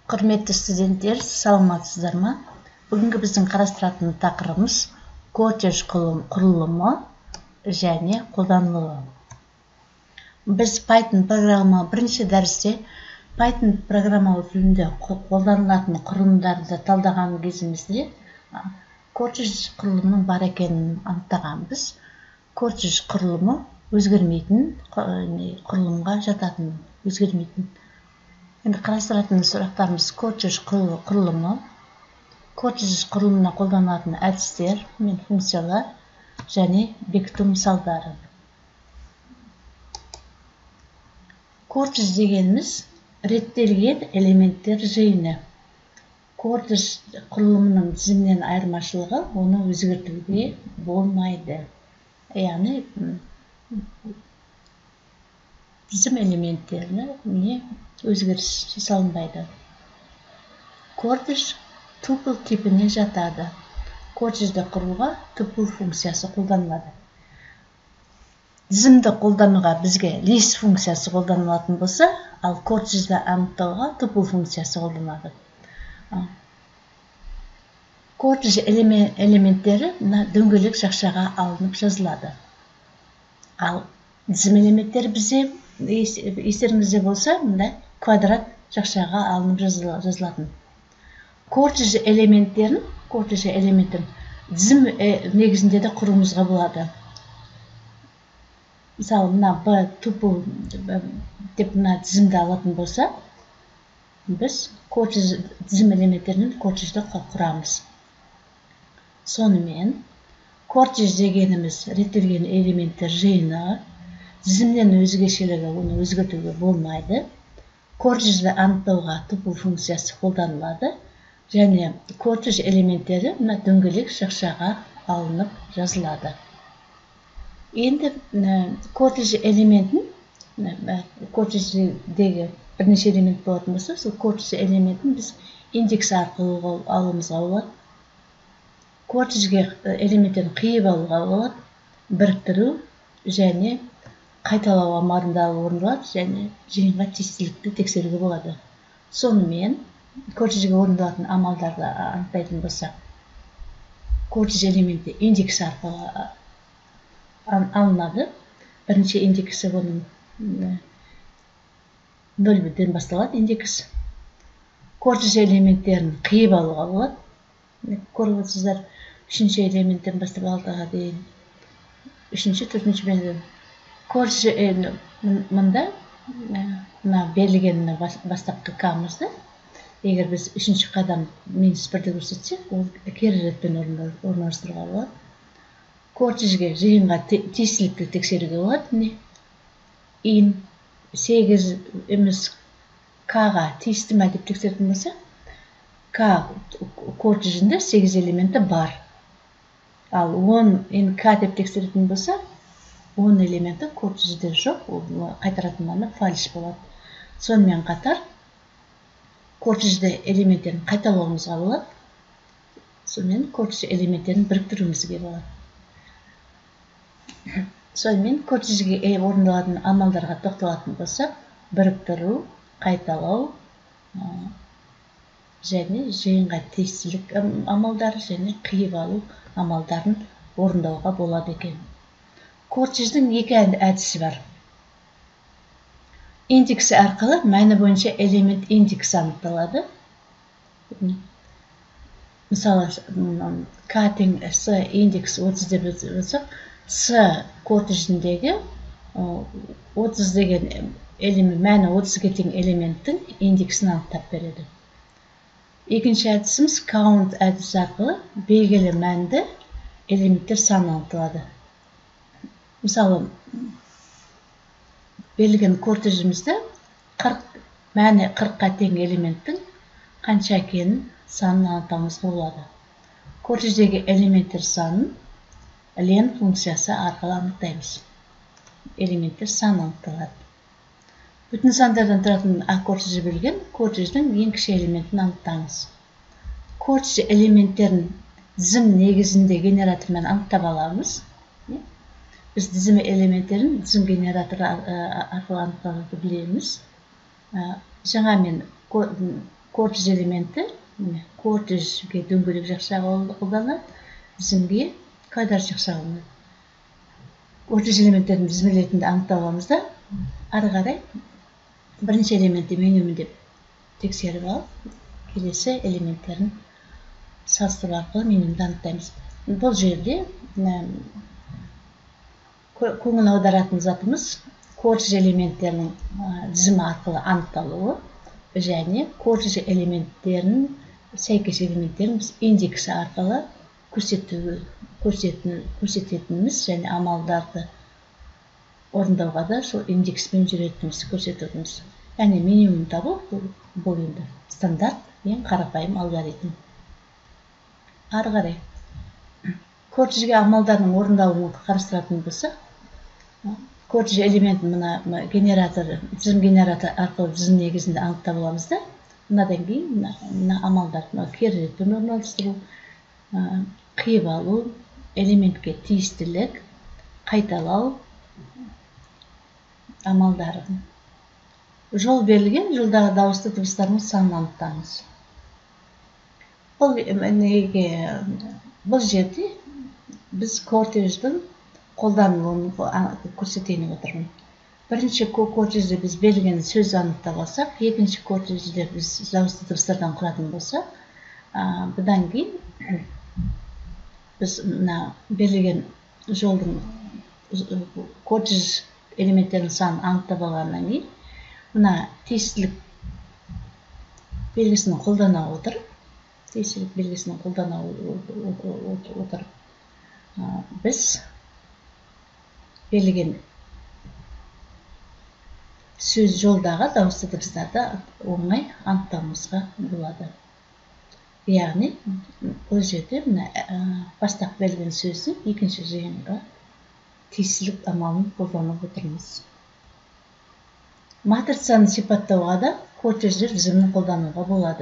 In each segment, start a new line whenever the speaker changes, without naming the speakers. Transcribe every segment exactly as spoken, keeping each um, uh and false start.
Құрметті студенттер, саламатсыздар ма? Бүгінгі біздің қарастыратын тақырыбымыз коттедж құрылымы және қолданылуы. Біз Python программа бірінші дәрісте Python программалық тілінде қолданылатын құрылымдарды талдаған кезімізде коттедж құрылымының бар екенін анықтағанбыз. Коттедж құрылымы өзгермейтін құрылымға жататын, өзгермейтін. Енді қарастыратын сұрақтарымыз коттедж құрылымы, коттедж құрылымына қолданылатын әдістер мен функциялар және бекіту мысалдары. Коттедж дегеніміз реттелген элементтер жиыны. Коттедж құрылымының тізімнен айырмашылығы оны өзгертуге болмайды. Яғни тізім элементтеріне өзгеріс жасалынбайды. Коттедж тупл типіне жатады. Коттеджді құруға тупл функциясы қолданылады. Тізімді қолдануға бізге лист функциясы қолданылатын болса, ал коттеджді анықтауға тупл функциясы қолданылады. Коттедж элементтері дөңгелек жақшаға алынып жазылады. Ал тізім элементтері бізде естеріңізде болса, мында квадрат жақшаға алынып жазылатын. Коттедж элементтерін, коттедж элементтерін тізім негізінде де құруымызға болады. Мысалы, мына B тупл деп мына тізімді алатын болса, біз коттедж тізім элементтерінен коттеджді құрамыз. Сонымен, коттедж дегеніміз реттелген элементтер жиыны, тізімнен өзгешелігі оны өзгертуге болмайды. Коттеджді анықтауға тупл функциясы қолданылады және коттедж элементтері мына дөңгелек жақшаға алынып жазылады. Енді коттедж элементін, коттедждегі бірнеше элемент болатын болса, сол коттедж элементін біз индекс арқылы алуымызға болады. Коттеджге элементтерін қиып алуға болады, біріктіру және қайталау амалдары орындалады және жиынға тиістілікті тексеруге болады. Сонымен, коттеджге орындалатын амалдарды анықтайтын болсақ, коттедж элементі индекс арқылы алынады. Бірінші индексі оның нөлден басталады индекс. Коттедж элементтерін қиып алуға болады. Көріп отырсыздар, үшінші элементтен бастап алтыға дейін, үшінші, төртінші бөлім. Коттедж мұнда берілген бастапқы камызды, егер біз үшінші қадам минус бірді көрсетсек, ол кері ретпен орналастыруға болады. Коттеджге жиынға тиістілікті тексеруге болады. ин сегіз емес к-ға тиісті ме деп тексеретін болса, к коттеджінде сегіз элементі бар. Ал он ин к деп тексеретін болса, он элементі коттеджде жоқ, қайтаратын маны фальш болады. Сонымен қатар, коттеджде элементтерін қайталауымызға болады. Сонымен коттедж элементтерін біріктіруімізге болады. Сонымен коттеджге орындалатын амалдарға тоқталатын болсақ, біріктіру, қайталау және жиынға тиістілік амалдары және қиып алу амалдарын орындауға болады екен. Коттедждің екі әдісі бар. Индексі арқылы мәні бойынша элемент индексі анықталады. Мысалы, к тең с индекс отыз деп болсақ, с коттеджіндегі отыз деген мәні отызға тең элементтің индексін анықтап береді. Екінші әдісіміз count әдісі арқылы белгілі мәнді элементтер саны анықталады. Мысалы, берілген коттеджімізді мәні қырыққа тең элементтің қанша екенін санын анықтауымызға болады. Коттедждегі элементтер санын len функциясы арқылы анықтаймыз. Элементтер саны анықталады. Бүтін сандардан тұратын коттеджі берілген коттедждің ең кіші элементін анықтаңыз. Коттедж элементтерін тізім негізінде генератормен анықтап аламыз. Біз тізім элементтерін тізім генераторы арқылы анықтауды білеміз. Жаңа мен кортеж элементі кортежге дөңгелек жақшаға қолданылады, тізімге квадрат жақша қолданылады. Кортеж элементтерін тізім ретінде анықтап аламыз да, ары қарай бірінші элементті менюмін деп тексеріп алып, келесі элементтерін салыстыру арқылы менюмді анықтаймыз. Бұл жерде көңіл аударатын затымыз кортеж элементтерінің тізімі арқылы анықталуы және кортеж элементтерінің сәйкес элементтерін біз индексі арқылы көрсететініміз және амалдарды орындауға да сол индекспен жүретініміз көрсететініміз. Яғни минимум табу бұл енді стандарт ең қарапайым алгоритм. Ары қарай кортежге амалдардың орындалуын қарастыратын болса, кортеж элементін мына генератор, тізім генератор арқылы тізім негізінде анықтап аламыз да, мынадан кейін мына амалдарды кері ретпен орналастыру, қиып алу, элементке тиістілік, қайталау амалдары. Жол берілген, жолдағы дауысты дыбыстардың санын анықтаңыз. Бұл жерде біз кортеждің қолданылуын көрсетейін отырмын. Бірінші кортежде біз берілген сөз анықтап алсақ, екінші кортежде біз дауысты дыбыстардан құратын болса, бұдан кейін біз берілген жолдың кортеж элементтерінің санын анықтап алғаннан кейін, мына тиістілік белгісін қолдана отырып, тиістілік белгісін қолдана отырып, біз берілген сөз жолдағы дауысты дыбыстарды оңай анықтауымызға болады. Яғни, бұл жерде бастап берілген сөздің екінші жиынға тиістілік амалын қолданып отырмыз. Матрицаны сипаттауға да кортеждер тізімін қолдануға болады.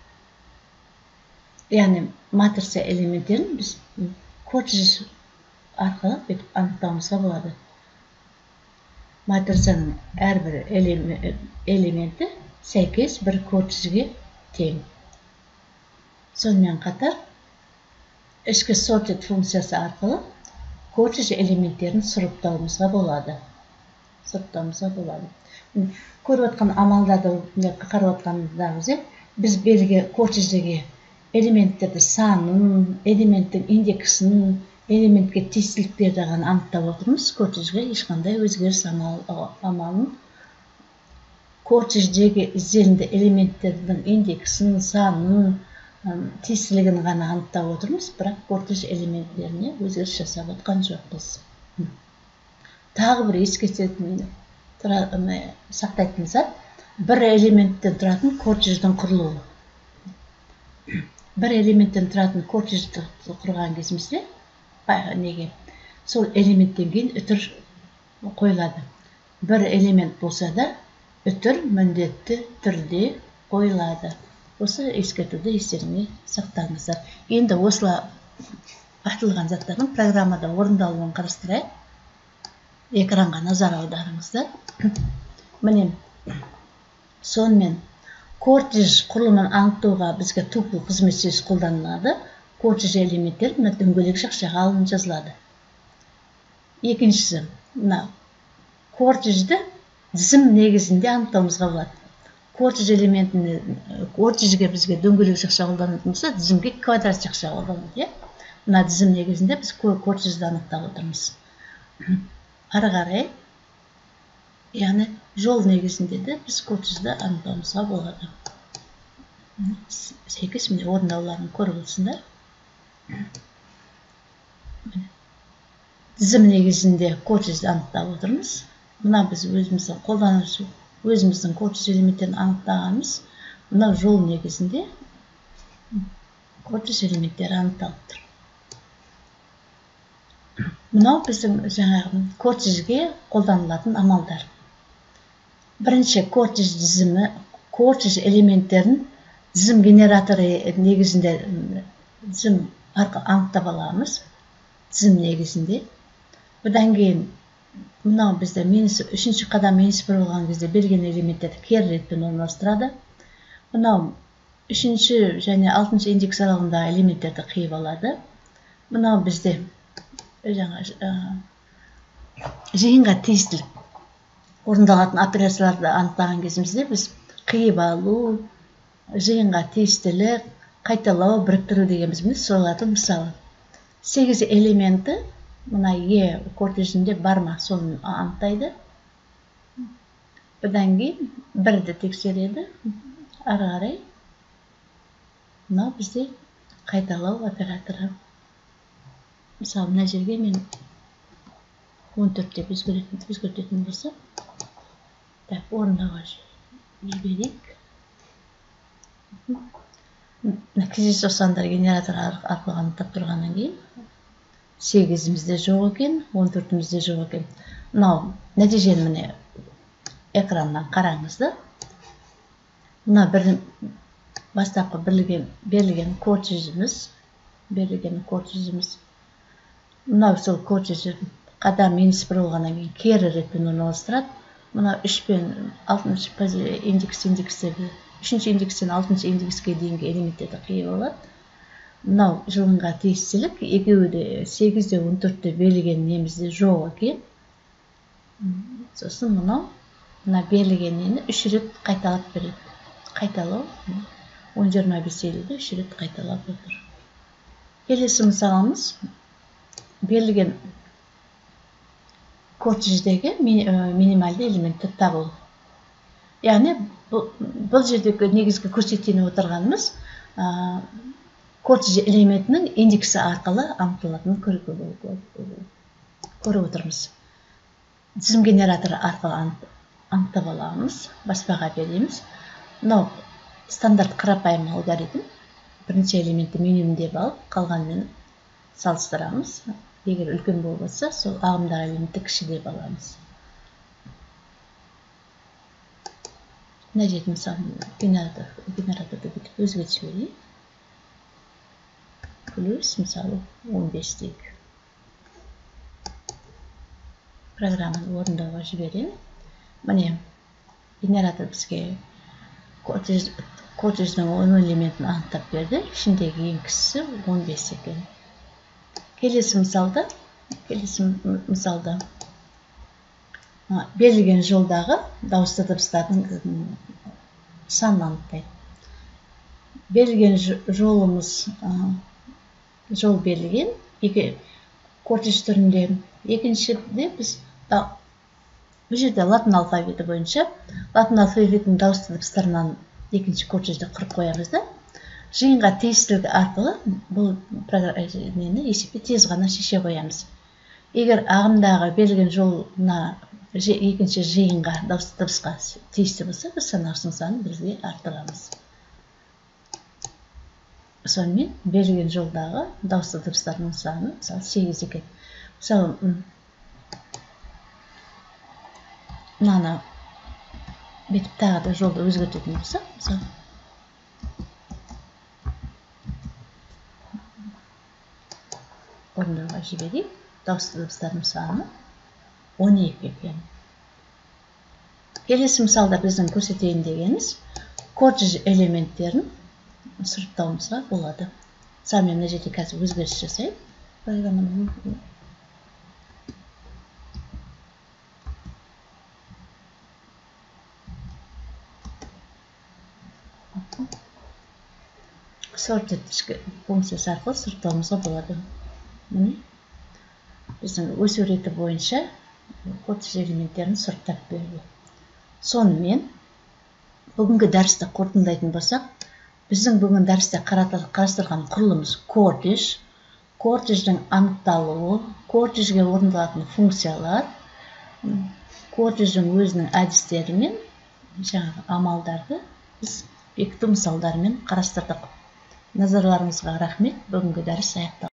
Яғни, матрица элементтерін біз кортеж арқылы анықтауымызға болады. Матрицаның әрбір элементі сәйкес бір кортежге тең. Сонымен қатар, ішкі sorted функциясы арқылы кортеж элементтерін сұрыптауымызға болады. Сұрыптауымызға болады. Көріп отқан амалдарды қарап отқанымызда біз белгі кортеждегі элементтерді санын, элементтің индексін, элементке тиістіліктерді ғана анықтап отырмыз. Кортежге ешқандай өзгеріс амалын кортеждегі ізделінді элементтердің индексін, санын, тиістілігін ғана анықтап отырмыз, бірақ кортеж элементтеріне өзгеріс жасап отқан жоқпыз. Тағы бір ескертетін сақтайтын зат, бір элементтен тұратын кортеждің құрылуы. Бір элементтен тұратын кортежді құрған кезімізде, неге, сол элементтен кейін үтір қойылады. Бір элемент болса да, үтір міндетті түрде қойылады. Осы ескертуді естеріңе сақтаңыздар. Енді осылай айтылған заттардың программада орындалуын қарастырайық. Экранға назар аударыңыздар. Міне, сонымен кортеж құрылымын анықтауға бізге тупл қызмет сөзі қолданылады. Кортеж элементтер мына дөңгелек жақшаға алынып жазылады. Екіншісі, мына кортежді тізім негізінде анықтауымызға болады. Кортеж элементіне, кортежге бізге дөңгелек жақша қолданылатын болса, тізімге квадрат жақша қолданылады. Мына тізім негізінде біз кортежді анықтап отырмыз. Ары қарай, яғни жол негізінде де біз кортежді анықтауымызға болады. Сәйкес міне орындауларын көріп отырсыңдар. Тізім негізінде кортежді анықтап отырмыз. Мына біз өзіміздің қолданушы өзіміздің кортеж элементтерін анықтағанымыз, мына жол негізінде кортеж элементтері анықталып тұр. Мынау біздің жаңағы кортежге қолданылатын амалдар. Бірінші кортеж тізімі, кортеж элементтерін тізім генераторы негізінде тізім арқылы анықтап аламыз. Тізім негізінде. Бұдан кейін мынау бізде үшінші қадам минус бір болған кезде берген элементтерді кері ретпен орналастырады. Мынау үшінші және алтыншы индекс аралығындағы элементтерді қиып алады. Мынау бізде жаңа жиынға тиістілік орындалатын операцияларды анықтаған кезімізде біз қиып алу, жиынға тиістілік, қайталау, біріктіру дегенбіз міне солардың мысалы. сегіз элементі мына Е кортежінде бар ма, соны анықтайды. Бұдан кейін бірді тексереді. Ары қарай мынау бізде қайталау операторы. Мысалы, мына жерге мен он төрт деп өзгертетін болсам, так, орындауға жіберейік. Кездейсоқ сандар генератор арқылы анықтап тұрғаннан кейін сегізімізде жоқ екен, он төртімізде жоқ екен. Мынау нәтижені міне экраннан қараңызды. Мына бір бастапқы берілген код жүзіміз, берілген код жүзіміз. Мынау сол код жүзі қадам минус бір болғаннан кейін кері ретпен орналастырады. Мына үш пен алтыншы индекс индекстерді, үшінші индекстен алтыншы индекске дейінгі элементтерді қиып алады. Мынау жиынға тиістілік, екеуі де сегізде он төртте берілген немізде жоқ екен. Сосын мынау мына берілген нені үш рет қайталап береді. Қайталау он жиырма бес елуді үш рет қайталап отыр. Келесі мысалымыз берілген код жүздегі минималды элементті табу. Яғни бұл жердегі негізгі көрсеткен отырғанымыз код жүз элементінің индексі арқылы анықталатынын көріп отырмыз. Тізім генераторы арқылы анықтап аламыз, баспаға береміз. Мынау стандарт қарапайым алгоритм. Бірінші элементті минимумдеп алып, қалғанмен салыстырамыз. Егер үлкен болса, сол ағымдағы элементті кішідеп аламыз. Мына жерде мысалы генераторды бүйтіп өзгертіп жіберейік. Плюс мысалы он бес дейік. Программаны орындауға жіберем. Міне генератор бізге код жүздің он элементін анықтап берді. Ішіндегі ең кішісі он бес екен. Келесі мысалда, келесі мысалда берілген жолдағы дауысты дыбыстардың санын анықтайды. Берілген жолымыз, жол берілген, екі кортеж түрінде. Екіншіде біз бұл жерде латын алфавиті бойынша, латын алфавитінің дауысты дыбыстарынан екінші кортежді құрып қоямыз да, жиынға тиістілігі арқылы бұл программаны есепте тез ғана шеше қоямыз. Егер ағымдағы берілген жолына екінші жиынға дауысты дыбысқа тиісті болса, біз санағышының санын бірге арттырамыз. Сонымен берілген жолдағы дауысты дыбыстарының саны мысалы сегіз екен. Мысалы, мынаны бетіп тағы да жолды өзгертетін болса, мысалы, орындауға жіберейік. Дауысты дыбыстардың саны он екі екен. Келесі мысалда біздің көрсетейін дегеніміз код жүз элементтерін сұрыптауымызға болады. Мысалы, мен мына жерде қазір өзгеріс жасайын. Программаны sorted функциясы арқылы сұрыптауымызға болады. Міне біздің өсу реті бойынша код жүз элементтерін сұрыптап берді. Сонымен бүгінгі дәрісті қорытындылайтын болсақ, біздің бүгін дәрісте қарастырған құрылымыз кортеж, кортеждің анықталуы, кортежге орындалатын функциялар, кортеждің өзінің әдістері мен жаңағы амалдарды біз бекіту мысалдарымен қарастырдық. Назарларыңызға рахмет. Бүгінгі дәріс аяқталды.